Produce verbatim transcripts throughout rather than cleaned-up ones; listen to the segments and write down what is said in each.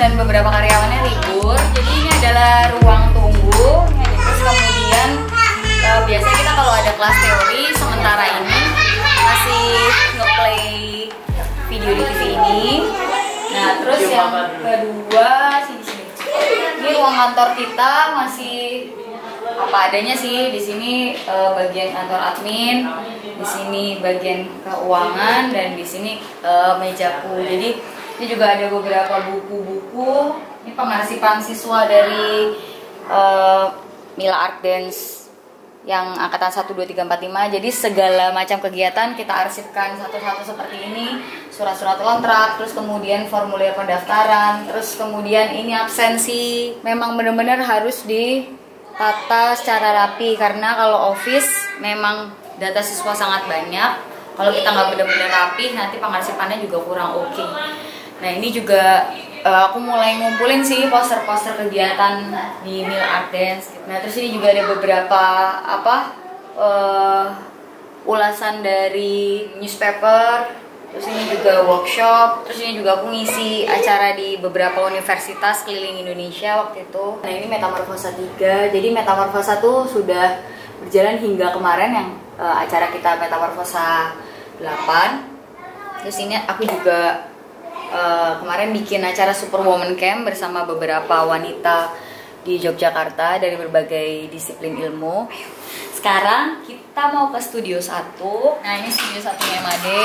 dan beberapa karyawannya libur. Jadi ini adalah ruang tunggu. Terus kemudian uh, biasanya kita kalau ada kelas teori, sementara ini masih ngeplay video di T V ini. Nah terus yang kedua sini sini. Ini ruang kantor kita masih apa adanya sih. Di sini uh, bagian kantor admin, di sini bagian keuangan, dan di sini uh, mejaku. Jadi ini juga ada beberapa buku-buku. Ini pengarsipan siswa dari uh, Mila Art Dance yang angkatan satu, dua, tiga, empat, lima. Jadi segala macam kegiatan kita arsipkan satu-satu seperti ini. Surat-surat kontrak, terus kemudian formulir pendaftaran, terus kemudian ini absensi. Memang benar-benar harus ditata secara rapi, karena kalau office memang data siswa sangat banyak. Kalau kita nggak benar-benar rapi, nanti pengarsipannya juga kurang oke. Okay. Nah ini juga uh, aku mulai ngumpulin sih poster-poster kegiatan di Mila Art Dance. Nah terus ini juga ada beberapa apa uh, ulasan dari newspaper. Terus ini juga workshop. Terus ini juga aku ngisi acara di beberapa universitas keliling Indonesia waktu itu. Nah ini Metamorfosa tiga. Jadi Metamorfosa tuh sudah berjalan hingga kemarin yang uh, acara kita Metamorfosa delapan. Terus ini aku juga Uh, kemarin bikin acara Super Woman Camp bersama beberapa wanita di Yogyakarta dari berbagai disiplin ilmu. Sekarang kita mau ke studio satu. Nah ini studio satunya Made.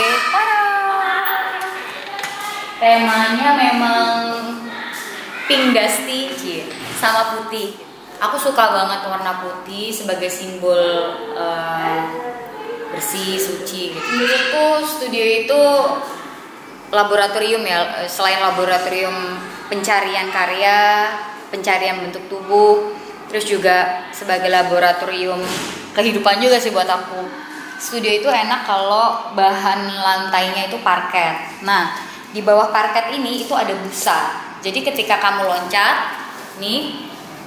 Temanya memang pink dusty sama putih. Aku suka banget warna putih sebagai simbol uh, bersih, suci gitu. Itu studio itu laboratorium ya, selain laboratorium pencarian karya, pencarian bentuk tubuh, terus juga sebagai laboratorium kehidupan juga sih buat aku. Studio itu enak kalau bahan lantainya itu parket. Nah, di bawah parket ini itu ada busa. Jadi ketika kamu loncat, nih,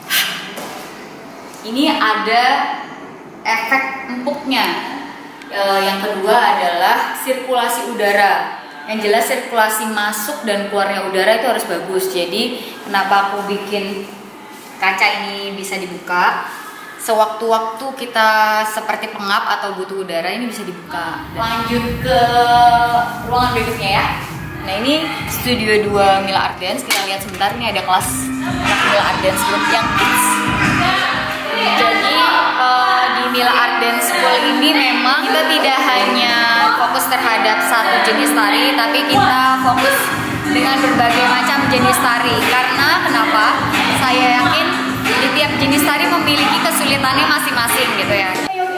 ini ada efek empuknya. E, yang kedua adalah sirkulasi udara. Yang jelas sirkulasi masuk dan keluarnya udara itu harus bagus. Jadi kenapa aku bikin kaca ini bisa dibuka? Sewaktu-waktu kita seperti pengap atau butuh udara, ini bisa dibuka. Lanjut ke ruangan berikutnya ya. Nah ini studio dua Mila Art Dance. Kita lihat sebentar, ini ada kelas Mila Art Dance Group yang kids. Jadi uh, di Mila Art Dance School ini memang kita tidak hanya fokus terhadap satu jenis tari, tapi kita fokus dengan berbagai macam jenis tari. Karena kenapa? Saya yakin di tiap jenis tari memiliki kesulitannya masing-masing gitu ya.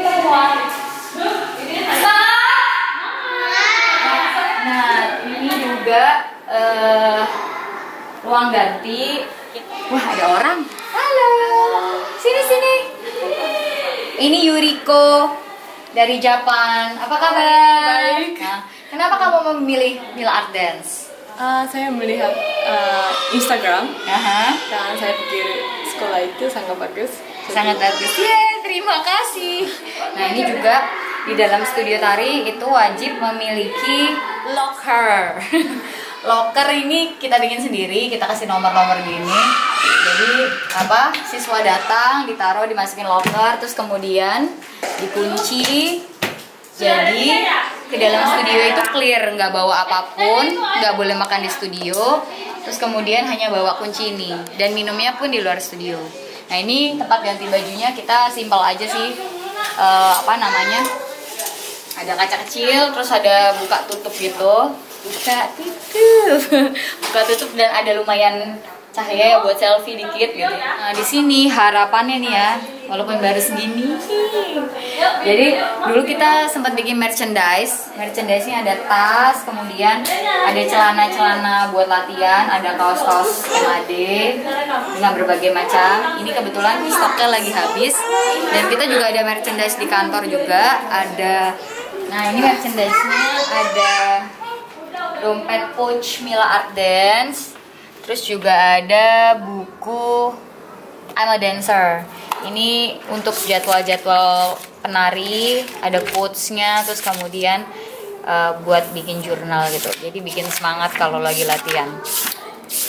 Nah ini juga uh, ruang ganti. Wah ada orang. Halo. Sini sini. Ini Yuriko dari Jepang. Apa kabar? Baik. Nah, kenapa kamu memilih Mila Art Dance? Uh, saya melihat uh, Instagram. Aha. Dan saya pikir sekolah itu sangat bagus. Sangat bagus. Yeay, terima kasih. Nah ini juga di dalam studio tari itu wajib memiliki locker. Locker ini kita bikin sendiri, kita kasih nomor-nomor gini. Jadi apa? Siswa datang, ditaruh, dimasukin locker, terus kemudian dikunci. Jadi ke dalam studio itu clear, nggak bawa apapun, nggak boleh makan di studio. Terus kemudian hanya bawa kunci ini, dan minumnya pun di luar studio. Nah ini tempat ganti bajunya kita simpel aja sih. Uh, apa namanya? Ada kaca kecil, terus ada buka tutup gitu. Buka tutup, buka tutup dan ada lumayan cahaya ya buat selfie dikit gitu. Nah di sini harapannya nih ya, walaupun baru segini. Jadi dulu kita sempat bikin merchandise. Merchandise-nya ada tas, kemudian ada celana-celana buat latihan, ada kaos-kaos M A D dengan berbagai macam. Ini kebetulan stoknya lagi habis. Dan kita juga ada merchandise di kantor juga. Ada, nah ini merchandise-nya ada dompet pouch Mila Art Dance, terus juga ada buku I'm a Dancer. Ini untuk jadwal-jadwal penari, ada quotes-nya, terus kemudian uh, buat bikin jurnal gitu. Jadi bikin semangat kalau lagi latihan.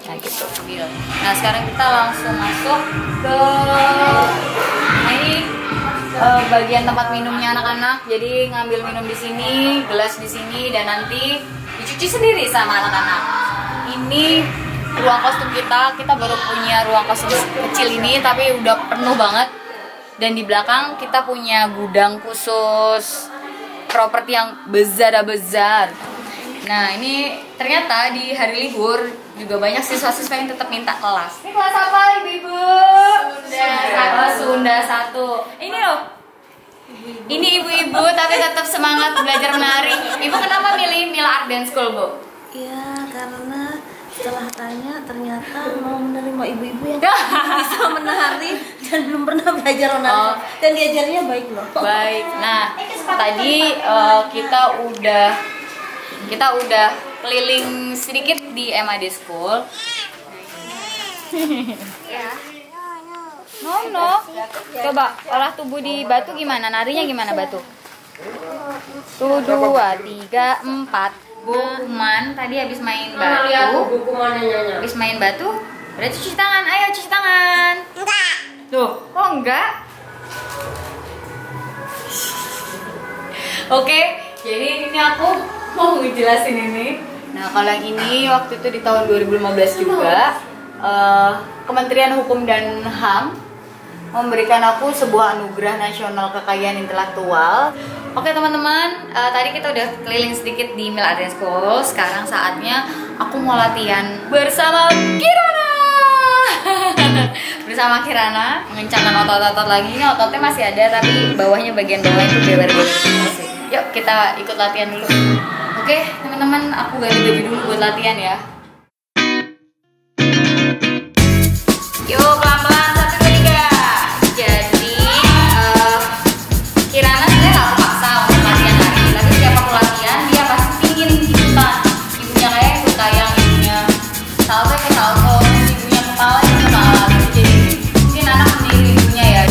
Nah gitu. Nah sekarang kita langsung masuk ke ini uh, bagian tempat minumnya anak-anak. Jadi ngambil minum di sini, gelas di sini, dan nanti dicuci sendiri sama anak-anak. Ini ruang kostum kita. Kita baru punya ruang kostum kecil ini, tapi udah penuh banget. Dan di belakang kita punya gudang khusus properti yang besar-besar. Nah ini ternyata di hari libur juga banyak siswa-siswa yang tetap minta kelas. Ini kelas apa ibu-ibu? Sunda satu. Sunda satu. Ini loh. Ini ibu-ibu tapi tetap semangat belajar menari. Ibu kenapa milih Mila Art Dance School, Bu? Ya karena setelah tanya ternyata mau menerima ibu-ibu yang bisa menari dan belum pernah belajar menari. Oh. Dan diajarnya baik loh. Baik. Nah tadi uh, kita udah kita udah keliling sedikit di M A D School. No no. Coba olah tubuh di batu gimana? Narinya gimana batu? Tuh dua, tiga, empat. Bukuman tadi habis main batu. Habis main batu. Udah cuci tangan. Ayo cuci tangan. Enggak. Tuh, kok enggak? Oke, jadi ini aku mau ngejelasin ini. Nah kalau yang ini waktu itu di tahun dua ribu lima belas juga uh, Kementerian Hukum dan H A M memberikan aku sebuah anugerah nasional kekayaan intelektual. Oke teman-teman, uh, tadi kita udah keliling sedikit di Mila Art Dance School. Sekarang saatnya aku mau latihan bersama Kirana. Bersama Kirana mengencangkan otot-otot lagi. Ini ototnya masih ada tapi bawahnya, bagian bawah itu beber-beber sih. Yuk kita ikut latihan dulu. Oke teman-teman, aku ganti baju dulu buat latihan ya. Yuk pelan-pelan, satu, dua, tiga. Jadi uh, Kirana sebenarnya gak aku paksa untuk latihan hari, tapi setiap aku latihan dia pasti ingin ikutan. Ibunya kayak ikut kayang, ibunya salto ikut salto, ibunya kepala ikut kepala. Jadi mungkin anak meniru ibunya ya.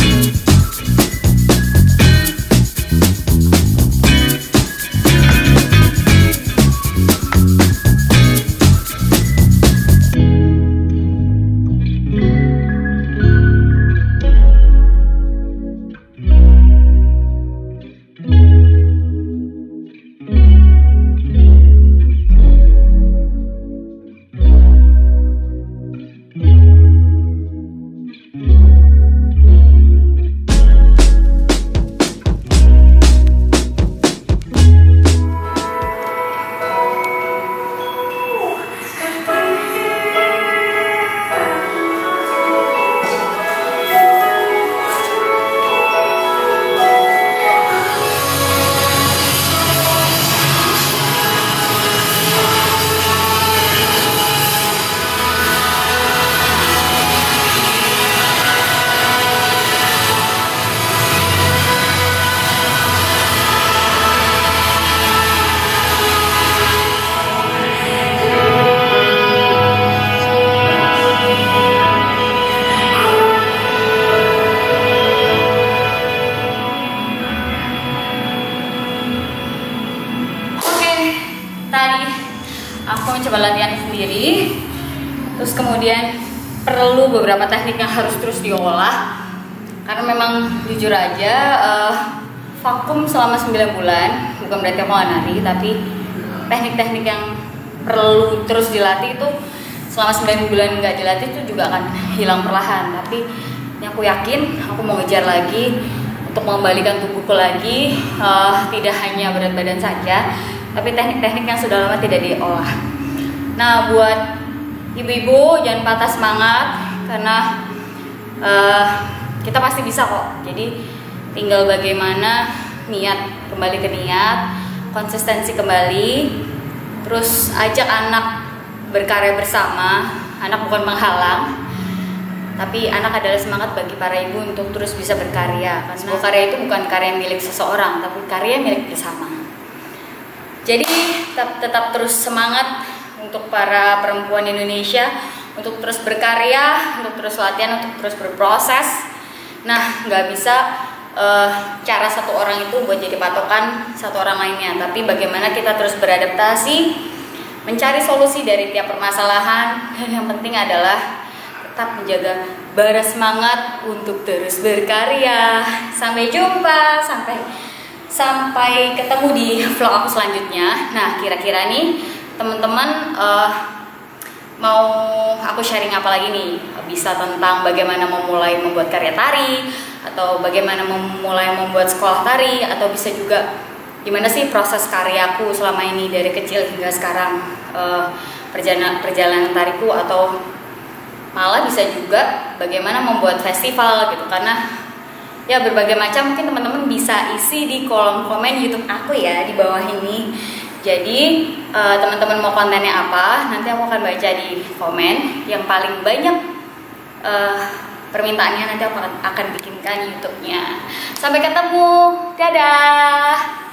Aku mencoba latihan sendiri, terus kemudian perlu beberapa teknik yang harus terus diolah karena memang jujur aja uh, vakum selama sembilan bulan bukan berarti aku nggak nari, tapi teknik-teknik yang perlu terus dilatih itu selama sembilan bulan nggak dilatih itu juga akan hilang perlahan. Tapi ini aku yakin aku mau ngejar lagi untuk mengembalikan tubuhku lagi, uh, tidak hanya berat badan saja, tapi teknik-teknik yang sudah lama tidak diolah. Nah, buat ibu-ibu jangan patah semangat karena uh, kita pasti bisa kok. Jadi tinggal bagaimana niat, kembali ke niat, konsistensi kembali, terus ajak anak berkarya bersama. Anak bukan penghalang, tapi anak adalah semangat bagi para ibu untuk terus bisa berkarya. Karena sebuah karya itu bukan karya milik seseorang, tapi karya milik bersama. Jadi tetap, tetap terus semangat untuk para perempuan Indonesia untuk terus berkarya, untuk terus latihan, untuk terus berproses. Nah, nggak bisa uh, cara satu orang itu buat jadi patokan satu orang lainnya, tapi bagaimana kita terus beradaptasi mencari solusi dari tiap permasalahan. Dan yang penting adalah tetap menjaga bara semangat untuk terus berkarya. Sampai jumpa, sampai sampai ketemu di vlog aku selanjutnya. Nah, kira-kira nih teman-teman uh, mau aku sharing apa lagi nih? Bisa tentang bagaimana memulai membuat karya tari, atau bagaimana memulai membuat sekolah tari, atau bisa juga gimana sih proses karyaku selama ini dari kecil hingga sekarang, uh, perjalanan perjalanan tariku, atau malah bisa juga bagaimana membuat festival gitu. Karena ya berbagai macam, mungkin teman-teman bisa isi di kolom komen YouTube aku ya di bawah ini. Jadi uh, teman-teman mau kontennya apa, nanti aku akan baca di komen. Yang paling banyak uh, permintaannya nanti aku akan, akan bikinkan YouTube-nya. Sampai ketemu, dadah.